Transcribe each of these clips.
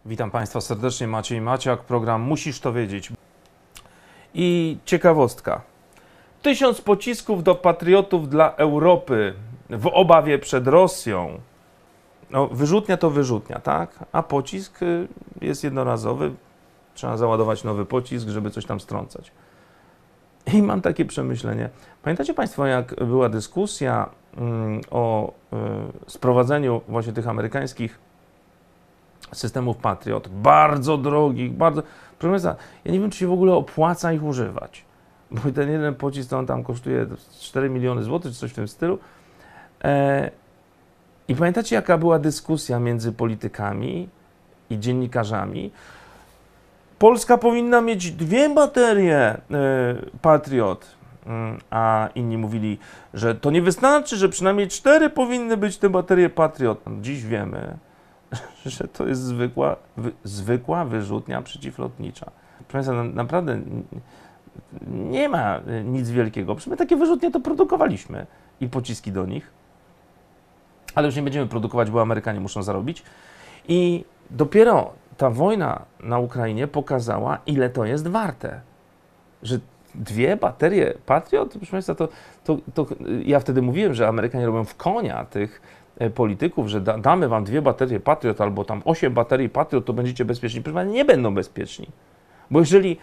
Witam Państwa serdecznie, Maciej Maciak, program Musisz to wiedzieć. I ciekawostka. 1000 pocisków do patriotów dla Europy w obawie przed Rosją. No, wyrzutnia to wyrzutnia, tak? A pocisk jest jednorazowy. Trzeba załadować nowy pocisk, żeby coś tam strącać. I mam takie przemyślenie. Pamiętacie Państwo, jak była dyskusja o sprowadzeniu właśnie tych amerykańskich systemów Patriot, bardzo drogich, bardzo... Proszę Państwa, ja nie wiem, czy się w ogóle opłaca ich używać, bo ten jeden pocisk, to on tam kosztuje 4 miliony złotych, czy coś w tym stylu. I pamiętacie, jaka była dyskusja między politykami i dziennikarzami? Polska powinna mieć 2 baterie Patriot, a inni mówili, że to nie wystarczy, że przynajmniej 4 powinny być te baterie Patriot. Dziś wiemy, że to jest zwykła wyrzutnia przeciwlotnicza. Proszę Państwa, naprawdę nie ma nic wielkiego. Przecież my takie wyrzutnie to produkowaliśmy i pociski do nich, ale już nie będziemy produkować, bo Amerykanie muszą zarobić. I dopiero ta wojna na Ukrainie pokazała, ile to jest warte. Że 2 baterie Patriot, proszę Państwa, to ja wtedy mówiłem, że Amerykanie robią w konia tych polityków, że damy wam 2 baterie Patriot albo tam 8 baterii Patriot, to będziecie bezpieczni. Proszę Państwa, nie będą bezpieczni. Bo jeżeli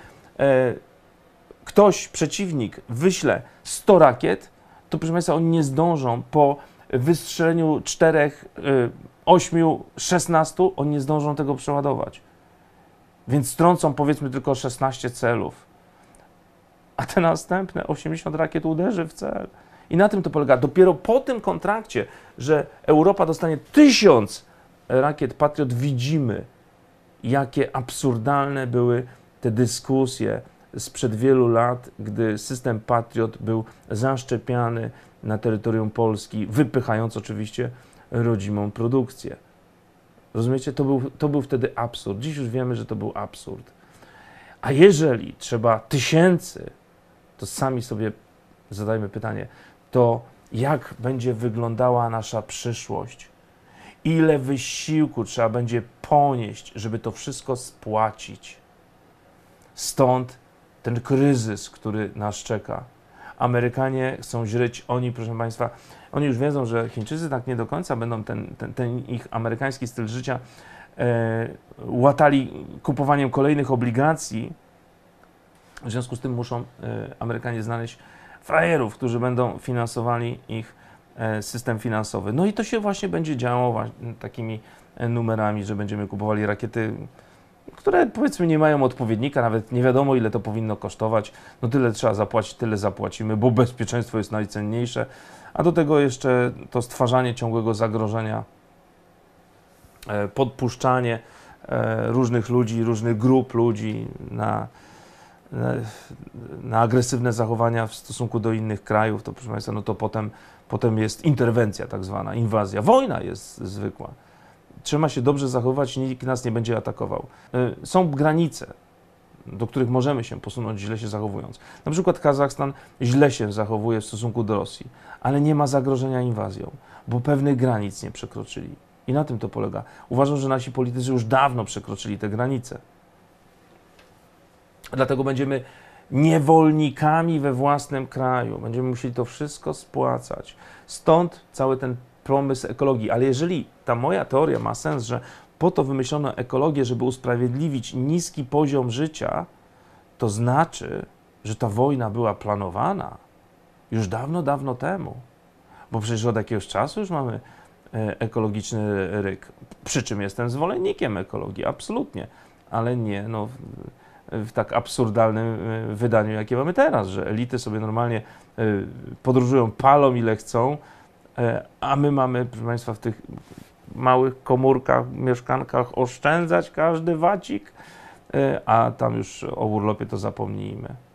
ktoś, przeciwnik, wyśle 100 rakiet, to proszę Państwa, oni nie zdążą po wystrzeleniu 4, 8, 16, oni nie zdążą tego przeładować. Więc strącą powiedzmy tylko 16 celów. A te następne 80 rakiet uderzy w cel. I na tym to polega. Dopiero po tym kontrakcie, że Europa dostanie 1000 rakiet Patriot, widzimy, jakie absurdalne były te dyskusje sprzed wielu lat, gdy system Patriot był zaszczepiany na terytorium Polski, wypychając oczywiście rodzimą produkcję. Rozumiecie? To był wtedy absurd. Dziś już wiemy, że to był absurd. A jeżeli trzeba 1000, to sami sobie zadajmy pytanie, to jak będzie wyglądała nasza przyszłość? Ile wysiłku trzeba będzie ponieść, żeby to wszystko spłacić? Stąd ten kryzys, który nas czeka. Amerykanie chcą źreć, oni, proszę Państwa, oni już wiedzą, że Chińczycy tak nie do końca będą ten ich amerykański styl życia łatali kupowaniem kolejnych obligacji. W związku z tym muszą Amerykanie znaleźć frajerów, którzy będą finansowali ich system finansowy. No i to się właśnie będzie działo takimi numerami, że będziemy kupowali rakiety, które powiedzmy nie mają odpowiednika, nawet nie wiadomo, ile to powinno kosztować. No tyle trzeba zapłacić, tyle zapłacimy, bo bezpieczeństwo jest najcenniejsze. A do tego jeszcze to stwarzanie ciągłego zagrożenia, podpuszczanie różnych ludzi, różnych grup ludzi na agresywne zachowania w stosunku do innych krajów, to proszę Państwa, no to potem jest interwencja tak zwana, inwazja. Wojna jest zwykła. Trzeba się dobrze zachować, nikt nas nie będzie atakował. Są granice, do których możemy się posunąć, źle się zachowując. Na przykład Kazachstan źle się zachowuje w stosunku do Rosji, ale nie ma zagrożenia inwazją, bo pewnych granic nie przekroczyli. I na tym to polega. Uważam, że nasi politycy już dawno przekroczyli te granice. Dlatego będziemy niewolnikami we własnym kraju. Będziemy musieli to wszystko spłacać. Stąd cały ten pomysł ekologii. Ale jeżeli ta moja teoria ma sens, że po to wymyślono ekologię, żeby usprawiedliwić niski poziom życia, to znaczy, że ta wojna była planowana już dawno, dawno temu. Bo przecież od jakiegoś czasu już mamy ekologiczny ryk. Przy czym jestem zwolennikiem ekologii, absolutnie. Ale nie w tak absurdalnym wydaniu, jakie mamy teraz, że elity sobie normalnie podróżują, palą ile chcą, a my mamy, proszę Państwa, w tych małych komórkach, mieszkankach oszczędzać każdy wacik, a tam już o urlopie to zapomnijmy.